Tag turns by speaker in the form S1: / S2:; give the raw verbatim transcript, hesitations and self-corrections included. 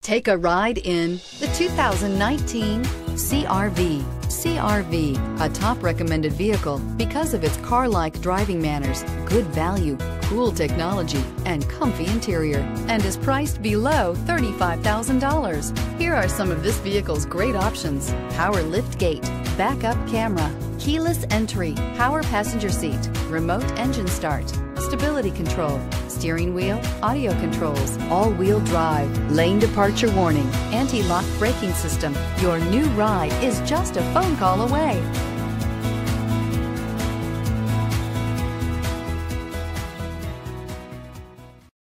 S1: Take a ride in the two thousand nineteen C R V. C R V, a top recommended vehicle because of its car-like driving manners, good value, cool technology, and comfy interior, and is priced below thirty-five thousand dollars. Here are some of this vehicle's great options: power lift gate, backup camera, keyless entry, power passenger seat, remote engine start, stability control, steering wheel audio controls, all-wheel drive, lane departure warning, anti-lock braking system. Your new ride is just a phone call away.